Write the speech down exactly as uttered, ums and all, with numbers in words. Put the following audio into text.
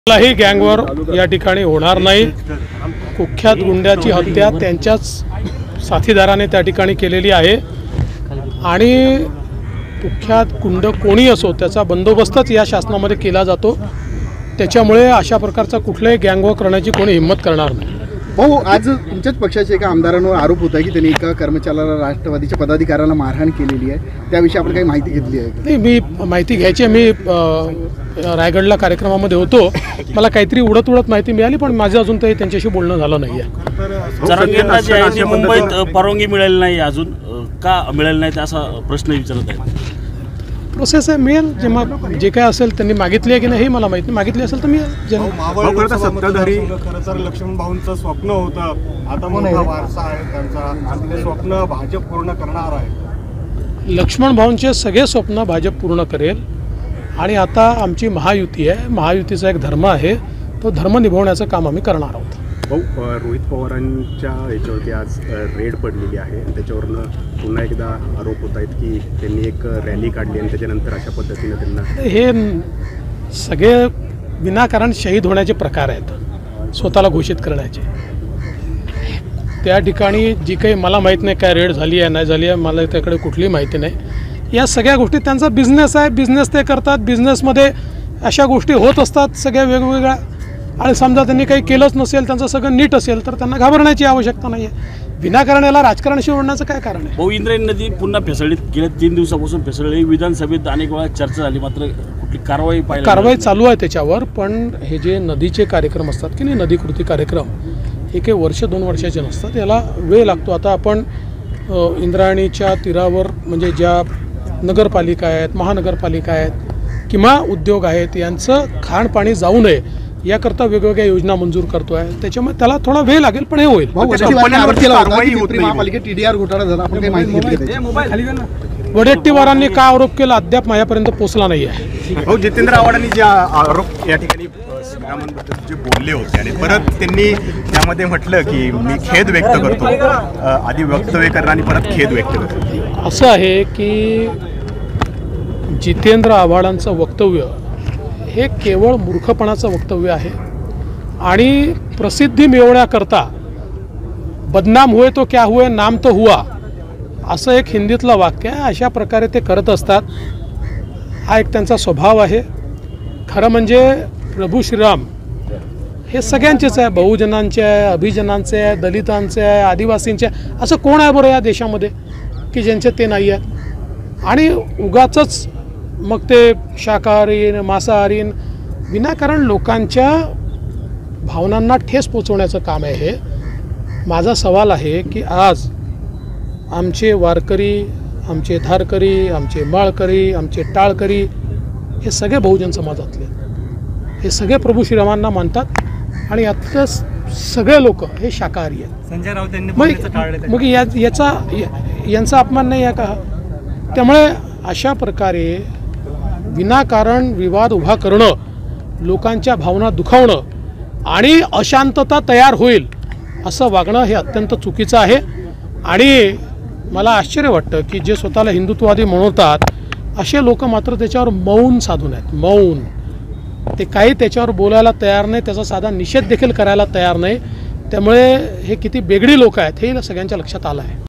कुठलाही गँगवर या ठिकाणी होणार नाही। कुख्यात गुंड्याची हत्या त्यांच्याच साथीदाराने त्या ठिकाणी केलेली आहे आणि कुख्यात गुंड कोणी असो त्याचा बंदोबस्तच या शासनामध्ये केला जातो। त्याच्यामुळे अशा प्रकारचा कुठलाही गँगवर करण्याची कोणी हिम्मत करणार नाही। भाऊ, आज तुमच्याच पक्षाचे एका आमदारांवर आरोप होता की त्यांनी एका कर्मचाऱ्याला राष्ट्रवादीच्या पदाधिकाऱ्याला मारहाण केलेली आहे, त्याविषयी आपण काही माहिती घेतली आहे? नाही, मी माहिती घ्यायची मी रायगडला कार्यक्रमामध्ये होतो, मला काहीतरी उडत उडत माहिती मिळाली, पण माझं अजून तरी त्यांच्याशी बोलणं झालं नाही आहे। जरांगेंना जे आहे ते मुंबईत परवानगी मिळाली नाही, अजून का मिळाली नाही असा प्रश्न विचारत आहे। प्रोसेस आहे, मिळेल जेव्हा जे काय असेल त्यांनी मागितली आहे की नाही हे मला माहिती, मागितली असेल तर मी सत्ताधारी खरं तर लक्ष्मण भाऊंचं स्वप्न होतं, आता मोठा वारसा आहे त्यांचा, ते स्वप्न भाजप पूर्ण करणार आहे। लक्ष्मण भाऊंचे सगळे स्वप्न भाजप पूर्ण करेल आणि आता आमची महायुती आहे, महायुतीचा एक धर्म आहे, तो धर्म निभावण्याचं काम आम्ही करणार आहोत। भाऊ, रोहित पवारांच्या याच्यावरती आज रेड पडलेली आहे, त्याच्यावरनं पुन्हा एकदा आरोप होत आहेत की त्यांनी एक रॅली काढली आणि त्याच्यानंतर अशा पद्धतीने त्यांना हे सगळे विनाकारण शहीद होण्याचे प्रकार आहेत, स्वतःला घोषित करण्याचे। त्या ठिकाणी जी काही मला माहीत नाही काय रेड झाली आहे नाही झाली आहे, मला त्याकडे कुठलीही माहिती नाही। या सगळ्या गोष्टी त्यांचा बिझनेस आहे, बिझनेस ते करतात, बिझनेसमध्ये अशा गोष्टी होत असतात सगळ्या वेगवेगळ्या। आणि समजा त्यांनी काही केलंच नसेल, त्यांचं सगळं नीट असेल तर त्यांना घाबरण्याची आवश्यकता नाही आहे। विनाकारण याला राजकारणाशी ओढण्याचं काय कारण आहे? भाऊ, इंद्रायणी नदी पुन्हा फेसळलीत, गेल्या तीन दिवसापासून फेसळली, विधानसभेत अनेक वेळा चर्चा झाली, मात्र कुठली कारवाई पाहिली कारवाई चालू आहे त्याच्यावर। पण हे जे नदीचे कार्यक्रम असतात की नाही, नदी कृती कार्यक्रम, हे काही वर्ष दोन वर्षाचे नसतात, याला वेळ लागतो। आता आपण इंद्रायणीच्या तीरावर म्हणजे ज्या नगरपालिका आहेत, महानगरपालिका आहेत किंवा उद्योग आहेत, यांचं खाणपाणी जाऊ नये याकरता वेगवेगळ्या योजना मंजूर करतो आहे, त्याच्यामुळे त्याला थोडा वेळ लागेल, पण हे होईल। टीडीआर घोटाळा झाला, आपण काही माहिती घेतली? वडेट्टीवारांनी काय आरोप केला अद्याप माझ्यापर्यंत पोहोचला नाही आहे। भाऊ, जितेंद्र आव्हाडांनी जे आरोप या ठठिकाणी श्रीरामांबद्दल जे बोलले होते आणि परत त्यांनी त्यामध्ये म्हटलं की मी खेद व्यक्त करतो, आधी वक्तव्य करणार आणि परत खेद व्यक्त करतो। असं आहे की जितेंद्र आव्हाडांचं वक्तव्य हे केवळ मूर्खपणाचं वक्तव्य आहे आणि प्रसिद्धी मिळवण्याकरता बदनाम हुए तो क्या हुए, नाम तो हुआ, असं एक हिंदीतलं वाक्य आहे। अशा प्रकारे ते करत असतात, हा एक त्यांचा स्वभाव आहे। खरं म्हणजे प्रभू श्रीराम हे सगळ्यांचेच आहे, बहुजनांचे आहे, अभिजनांचे आहे, दलितांचे आहे, आदिवासींचे आहे। असं कोण आहे बरं या देशामध्ये की ज्यांचे ते नाही आहेत? आणि उगाचच मग ते शाकाहारीन मांसाहारीन विनाकारण लोकांच्या भावनांना ठेस पोचवण्याचं काम आहे हे। माझा सवाल आहे की आज आमचे वारकरी, आमचे धारकरी, आमचे माळकरी, आमचे टाळकरी हे सगळे बहुजन समाजातले, हे सगळे प्रभू श्रीरामांना मानतात आणि यातले सगळे लोक हे शाकाहारी आहेत। संजय राऊत यांनी मग या याचा यांचा अपमान नाही आहे का? त्यामुळे अशा प्रकारे विनाकारण विवाद उभा करणं, लोकांच्या भावना दुखावणं आणि अशांतता तयार होईल असं वागणं हे अत्यंत चुकीचं आहे। आणि मला आश्चर्य वाटतं की जे स्वतःला हिंदुत्ववादी म्हणतात असे लोक मात्र त्याच्यावर मौन साधून आहेत, मौन। ते काही त्याच्यावर बोलायला तयार नाही, त्याचा साधा निषेध देखील करायला तयार नाही। त्यामुळे हे किती बेगडी लोक आहेत हे सगळ्यांच्या लक्षात आलं आहे।